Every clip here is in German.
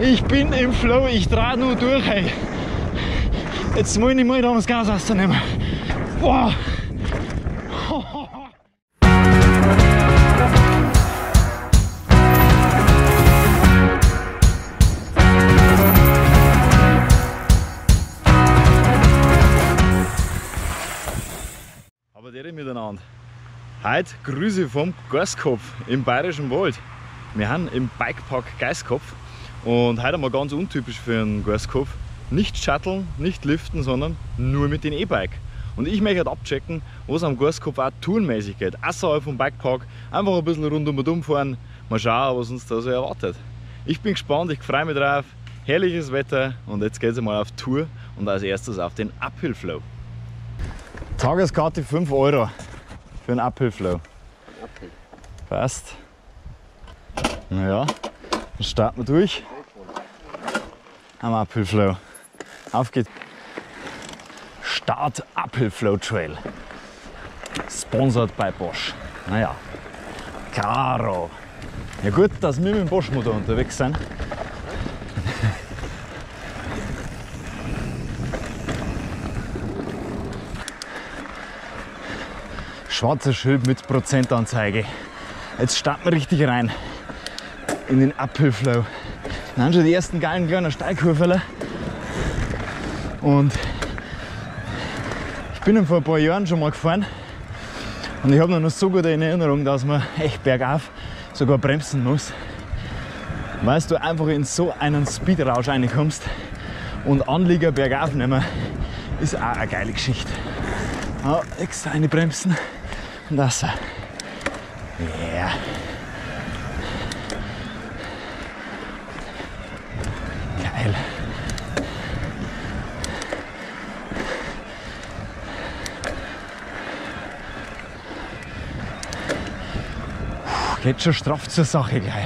Ich bin im Flow, ich drehe nur durch, ey. Jetzt muss ich mal da das Gas rausnehmen. Boah. Aber der miteinander. Heute Grüße vom Geistkopf im Bayerischen Wald. Wir sind im Bikepark Geistkopf und heute mal ganz untypisch für einen Geistkopf. Nicht shutteln, nicht liften, sondern nur mit dem E-Bike. Und ich möchte abchecken, was am Geistkopf auch tourenmäßig geht. Außerhalb vom Bikepark einfach ein bisschen rundum fahren. Mal schauen, was uns da so erwartet. Ich bin gespannt, ich freue mich drauf. Herrliches Wetter und jetzt geht es mal auf Tour und als erstes auf den Uphill Flow. Tageskarte 5 € für einen Uphill Flow. Passt. Naja, dann starten wir durch am Uphill Flow. Auf geht's. Start Uphill Flow Trail. Sponsored by Bosch. Naja, klaro. Ja gut, dass wir mit dem Bosch-Motor unterwegs sind. Schwarzer Schild mit Prozentanzeige. Jetzt starten wir richtig rein in den Uphill Flow. Dann haben schon die ersten geilen kleinen Steilkurven. Und ich bin ihn vor ein paar Jahren schon mal gefahren. Und ich habe noch so gut in Erinnerung, dass man echt bergauf sogar bremsen muss. Weil du einfach in so einen Speedrausch reinkommst. Und Anlieger bergauf nehmen, ist auch eine geile Geschichte. Oh, extra eine bremsen. Und das. Ja. Yeah. Geil. Geht schon straff zur Sache gleich.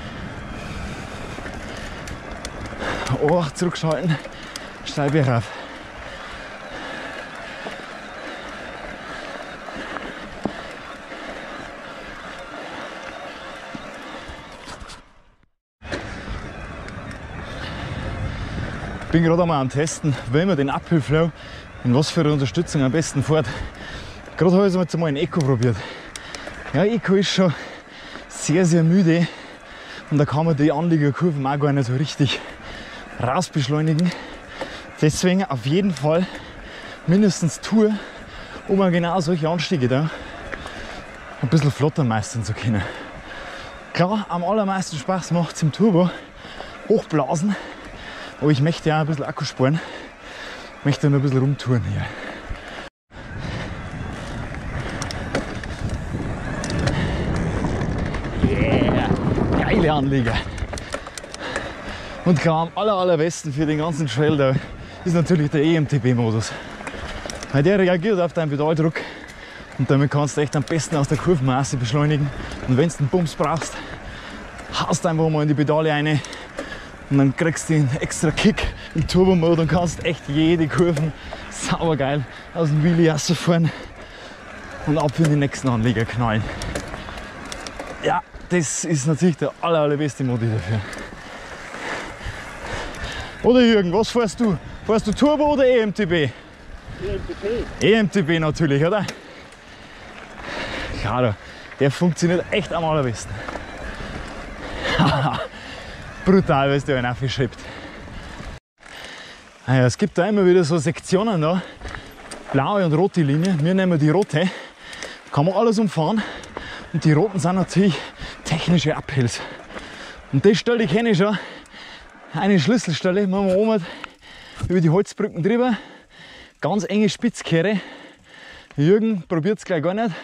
Oh, zurückschalten. Steil bergauf. Ich bin gerade einmal am Testen, wenn man den Uphill Flow in was für eine Unterstützung am besten fährt. Gerade habe ich es jetzt mal in Eco probiert. Ja, Eco ist schon sehr, sehr müde und da kann man die Anliegerkurven auch gar nicht so richtig rausbeschleunigen. Deswegen auf jeden Fall mindestens Tour, um man genau solche Anstiege da ein bisschen flotter meistern zu können. Klar, am allermeisten Spaß macht es im Turbo, hochblasen. Aber ich möchte ja ein bisschen Akku sparen. Ich möchte nur ein bisschen rumtouren hier. Yeah, geile Anlieger. Und klar, am allerbesten für den ganzen Trail da ist natürlich der EMTB-Modus. Weil der reagiert auf deinen Pedaldruck und damit kannst du echt am besten aus der Kurvenmasse beschleunigen. Und wenn du einen Bums brauchst, haust einfach mal in die Pedale rein. Und dann kriegst du den extra Kick im Turbo-Mode und kannst echt jede Kurve sauber geil aus dem Wheelie rausfahren und ab in den nächsten Anlieger knallen. Ja, das ist natürlich der allerbeste Modi dafür. Oder Jürgen, was fährst du? Fährst du Turbo oder EMTB? EMTB. EMTB natürlich, oder? Klar, der funktioniert echt am allerbesten. Brutal, weil es dir einen aufgeschrieben. Naja, es gibt da immer wieder so Sektionen da, blaue und rote Linie. Wir nehmen die rote, kann man alles umfahren und die roten sind natürlich technische Uphills. Und die Stelle kenne ich schon, eine Schlüsselstelle, machen wir oben über die Holzbrücken drüber, ganz enge Spitzkehre. Jürgen probiert es gleich gar nicht.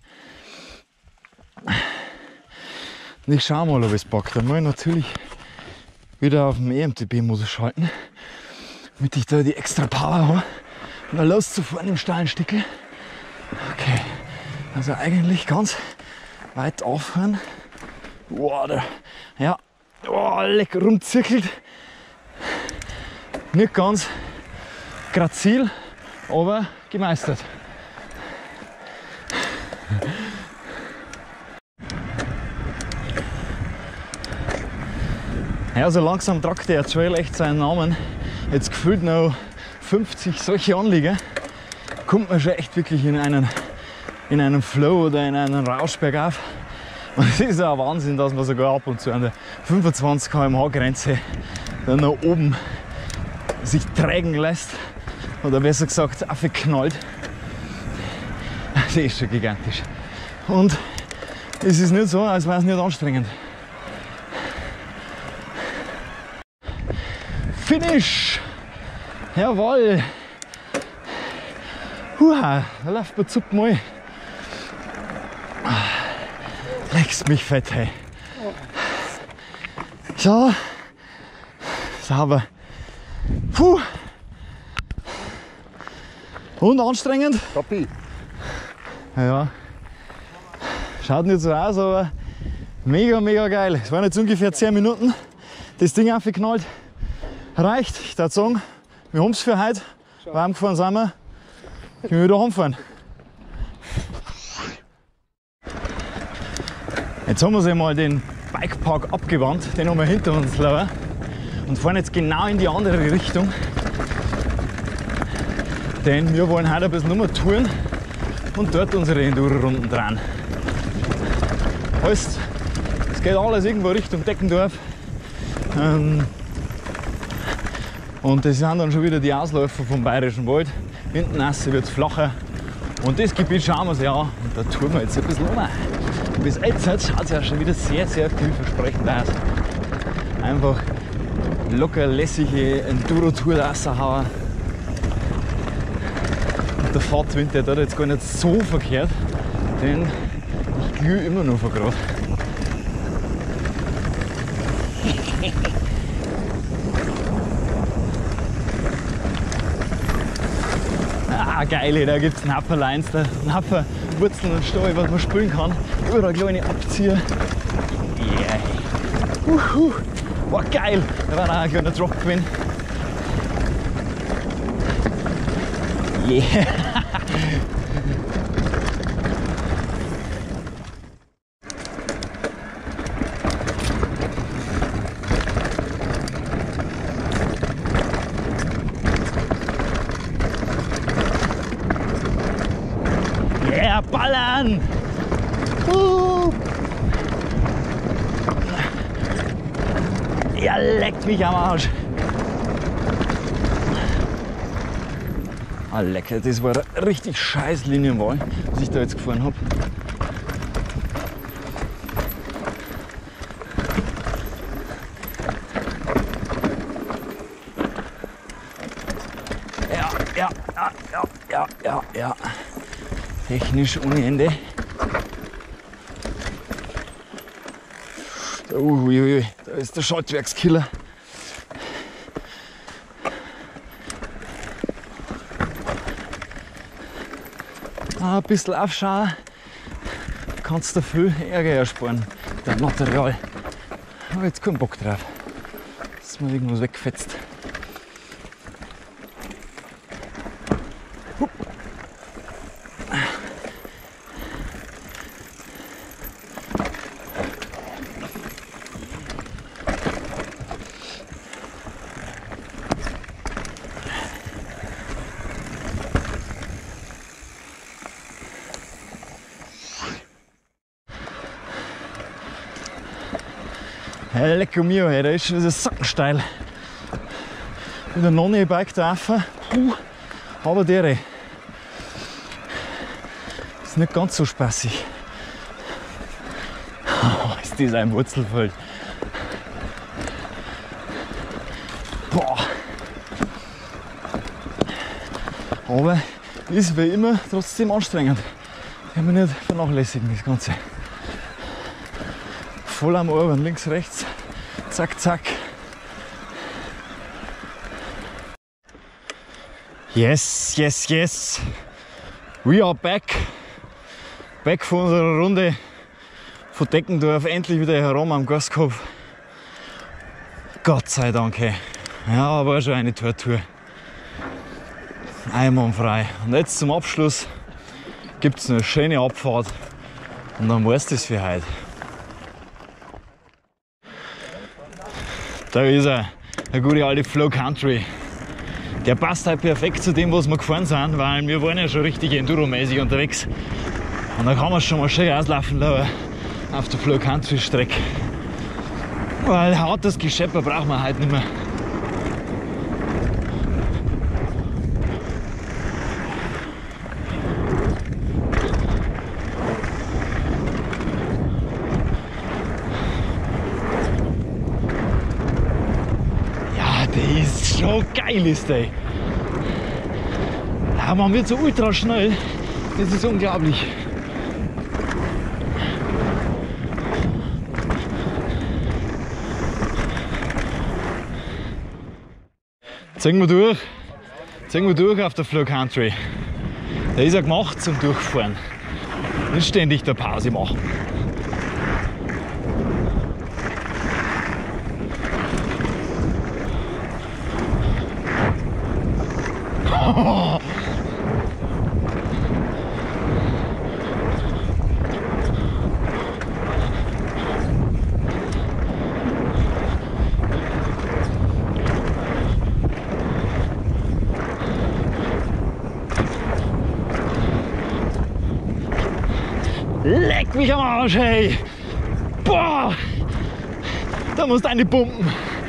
Und ich schaue mal, ob es packt. Dann muss ich natürlich wieder auf den EMTB-Modus schalten, damit ich da die extra Power habe, um da loszufahren im steilen Stickel. Okay, also eigentlich ganz weit aufhören. Wow, da, ja, oh, lecker rumzirkelt. Nicht ganz grazil, aber gemeistert. Ja, so langsam tragt der Trail echt seinen Namen. Jetzt gefühlt noch 50 solche Anlieger. Kommt man schon echt wirklich in einen Flow oder in einen Rausch bergauf. Und es ist ja ein Wahnsinn, dass man sogar ab und zu an der 25 km/h Grenze dann nach oben sich trägen lässt. Oder besser gesagt, aufgeknallt. Das ist schon gigantisch. Und es ist nicht so, als wäre es nicht anstrengend. Finish! Jawohl! Da läuft man zupp mal. Leckst mich fett, hey. So. Sauber. Puh. Und anstrengend? Kapi. Ja. Schaut nicht so aus, aber mega, mega geil. Es waren jetzt ungefähr 10 Minuten. Das Ding aufgeknallt. Reicht. Ich würde sagen, wir haben es für heute. Warm gefahren sind wir. Können wir wieder heimfahren. Jetzt haben wir uns mal den Bikepark abgewandt. Den haben wir hinter uns laufen. Und fahren jetzt genau in die andere Richtung. Denn wir wollen heute ein bisschen nur touren und dort unsere Enduro-Runden drehen. Heißt, es geht alles irgendwo Richtung Deckendorf. Und das sind dann schon wieder die Ausläufer vom Bayerischen Wald. Hinten raus wird es flacher. Und das Gebiet schauen wir uns ja an. Und da touren wir jetzt ein bisschen um. Bis jetzt schaut es ja schon wieder sehr, sehr vielversprechend aus. Einfach locker lässige Enduro-Tour raushauen. Und der Fahrtwind, der tut jetzt gar nicht so verkehrt, denn ich glühe immer noch vor Grad. Ah, geil, da gibt es einen Haufen Lines, einen Haufen Wurzeln und Stall, was man spülen kann. Überall kleine Abzieher. Yeah. War geil, da war auch ein kleiner Drop gewesen. Yeah. Yeah, ballern! Ja, leckt mich am Arsch! Ah, lecker, das war eine richtig scheiß Linienwahl, was ich da jetzt gefahren habe. Ja. Technisch ohne Ende. Uiuiui, da ist der Schaltwerkskiller. Ein bisschen aufschauen, kannst du viel Ärger ersparen, dein Material. Aber jetzt keinen Bock drauf, dass man irgendwas wegfetzt. Hey, lecker mio, hey, da ist schon sackensteil. Mit einem Non-E-Bike da rauf. Aber der ist nicht ganz so spaßig. Oh, ist das ein Wurzelfeld. Boah. Aber ist wie immer trotzdem anstrengend. Kann man nicht vernachlässigen, das Ganze. Voll am Ohren, links, rechts, zack, zack. Yes, yes, yes. We are back. Back von unserer Runde von Deckendorf, endlich wieder herum am Gastkopf. Gott sei Dank, hey. Ja, war schon eine Tortur. Einwandfrei. Und jetzt zum Abschluss gibt es eine schöne Abfahrt und dann war es das für heute. Da ist er, der gute alte Flow Country. Der passt halt perfekt zu dem, was wir gefahren sind, weil wir waren ja schon richtig Enduro-mäßig unterwegs. Und da kann man schon mal schön auslaufen lassen auf der Flow Country Strecke. Weil hartes Geschepper braucht man halt nicht mehr. Ja, der ist schon geil, ist der. Ja, man wird so ultra schnell. Das ist unglaublich. Ziehen wir durch auf der Flow Country. Der ist ja gemacht zum Durchfahren. Nicht ständig der Pause machen. Oh. Leck mich am Arsch, hey! Boah! Da musst du eine pumpen.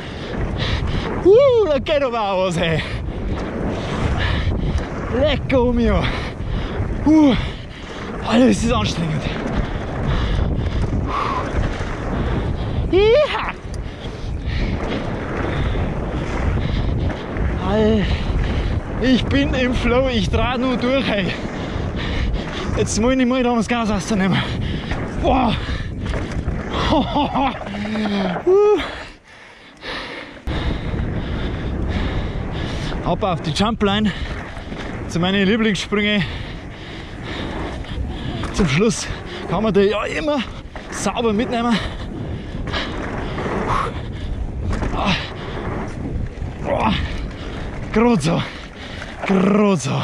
Da geht aber auch was, hey! Lecco mio! Alter, das ist anstrengend. Ja! Alter, ich bin im Flow, ich drehe nur durch, hey! Jetzt muss ich nicht mal das Gas rausnehmen. Boah! Ab auf die Jumpline zu meinen Lieblingssprüngen. Zum Schluss kann man die ja immer sauber mitnehmen. Gerade so. Gerade so.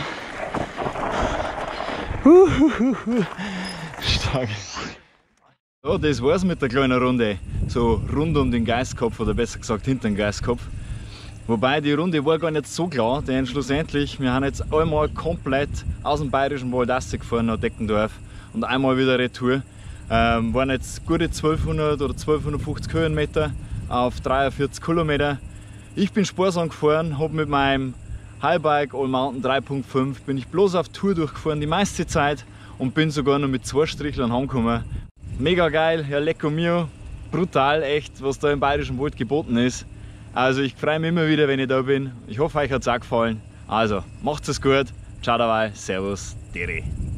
Stark. Ja, das war's mit der kleinen Runde. So rund um den Geistkopf, oder besser gesagt hinter den Geistkopf. Wobei die Runde war gar nicht so klar, denn schlussendlich, wir haben jetzt einmal komplett aus dem Bayerischen Wald rausgefahren nach Deckendorf und einmal wieder Retour. Waren jetzt gute 1200 oder 1250 Höhenmeter auf 43 Kilometer. Ich bin sparsam gefahren, habe mit meinem Highbike All Mountain 3.5 bin ich bloß auf Tour durchgefahren die meiste Zeit und bin sogar noch mit 2 Strichlern heimgekommen. Mega geil, ja lecco mio, brutal echt, was da im Bayerischen Wald geboten ist. Also ich freue mich immer wieder, wenn ich da bin. Ich hoffe, euch hat es auch gefallen. Also, macht's es gut, ciao dabei, servus, Dere.